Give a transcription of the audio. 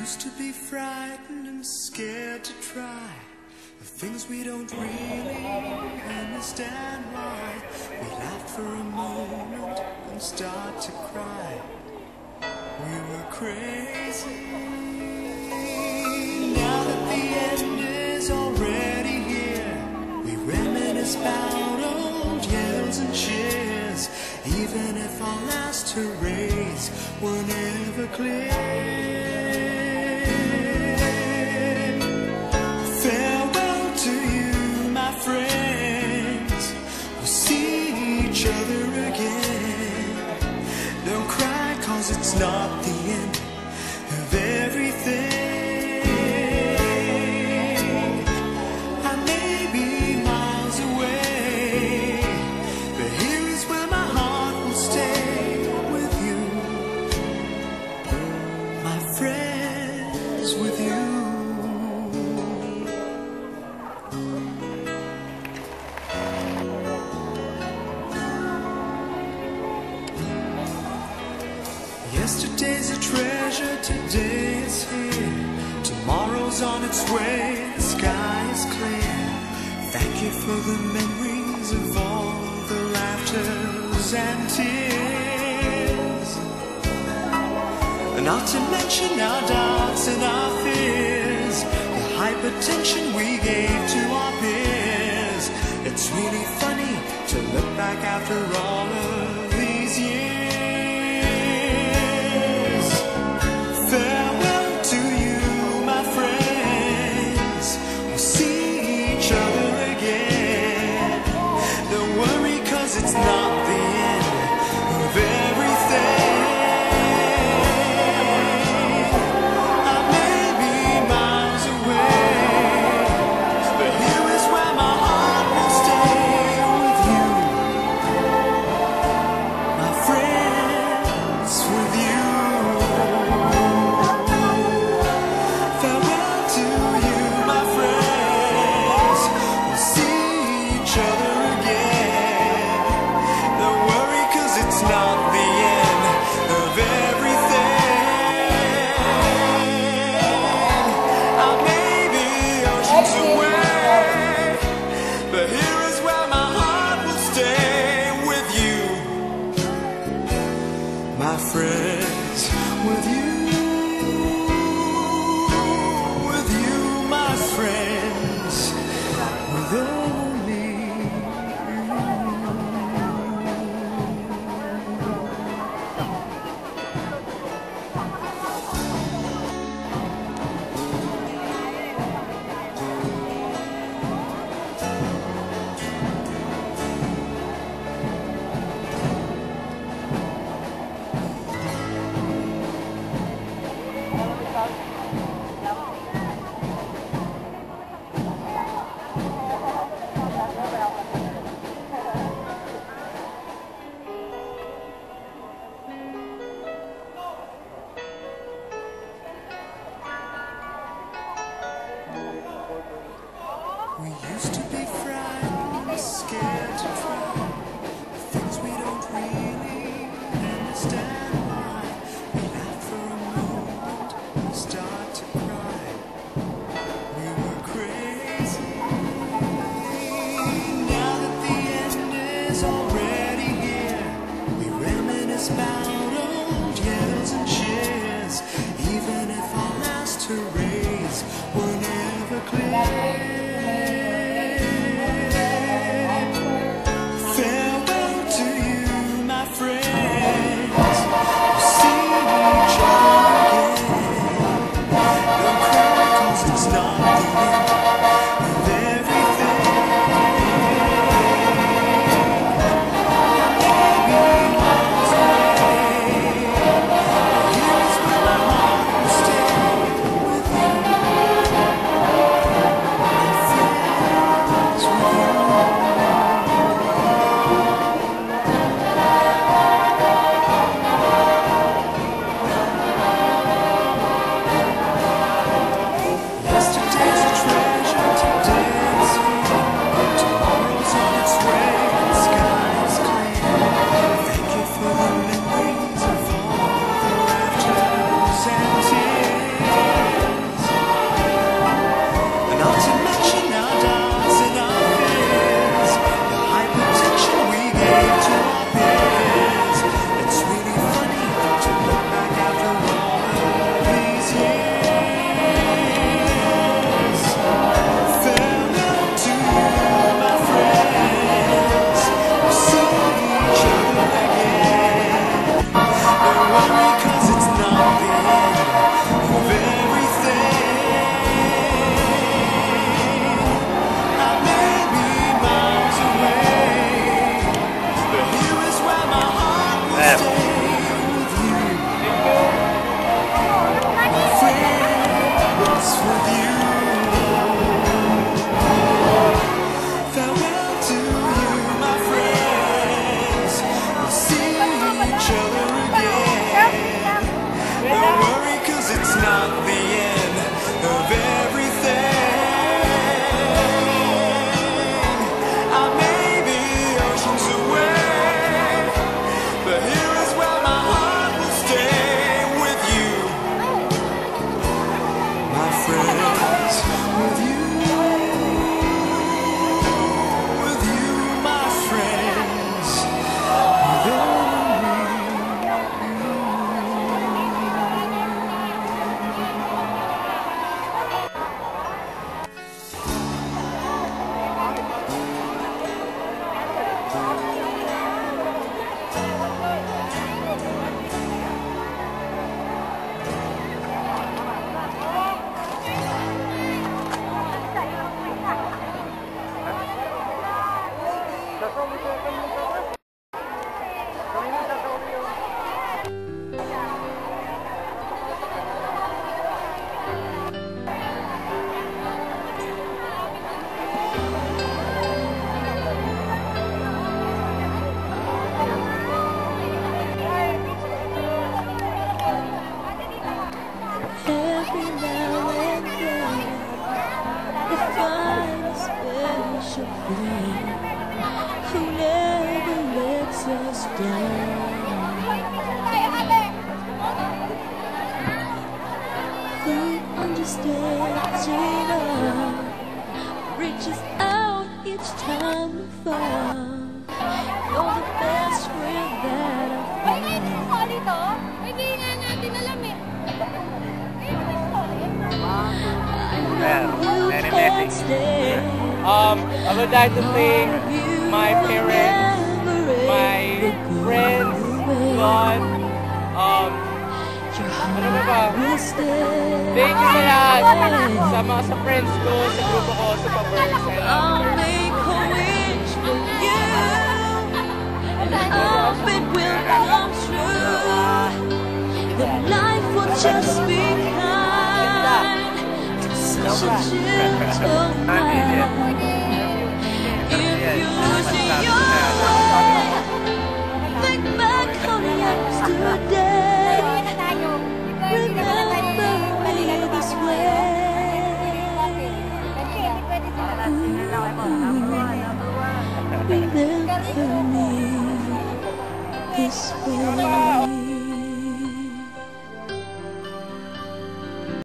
used to be frightened and scared to try the things we don't really understand why. We laughed for a moment and start to cry. We were crazy. Now that the end is already here, we reminisce about old yells and cheers, even if our last hurrays were never clear. Farewell to you, my friends. We'll see each other again. Don't cry, 'cause it's not the end of everything. I may be miles away, but here is where my heart will stay with you, my friends, with you. Yesterday's a treasure, today is here. Tomorrow's on its way, the sky is clear. Thank you for the memories of all the laughters and tears, not to mention our doubts and our fears, the hypertension we gave to our peers. It's really funny to look back after all of these years. Farewell to you, my friends. We'll see each other again. Don't worry, 'cause it's not the end of everything. I may be miles away, but here is where my heart will stay with you, my friends, with you. Farewell to you, my friends. We'll see each other again. Don't worry, 'cause it's not the end of everything. I may be oceans away, but here is where my heart will stay with you, my friends, with you, my friends, with only you. We used to be frightened and scared to try the things we don't really understand why. We laughed for a moment and start to cry. We were crazy. Now that the end is already here, we reminisce about old yells and cheers, even if our last hurrays were never clear. with you. Farewell to you, my friends. We'll see each other again. Don't worry, 'cause it's not the end of everything. I may be oceans away, but here is where my heart will stay with you, my friends, with you, my friends, with Every now and then, you find a special friend who never lets us down. Who understands enough, reaches out each time we fall. You're the best friend that I've found. I would like to thank my parents, my friends, God, ano ba ba? Thank you sa lahat, sa mga sa friends ko, sa grupo ko, sa pa-verse. I'll make a wish for you, and I hope it will come true. That life will just be kind to such a gentle man. If you lose your way, think back on yesterday. Remember me this way. Remember me this way.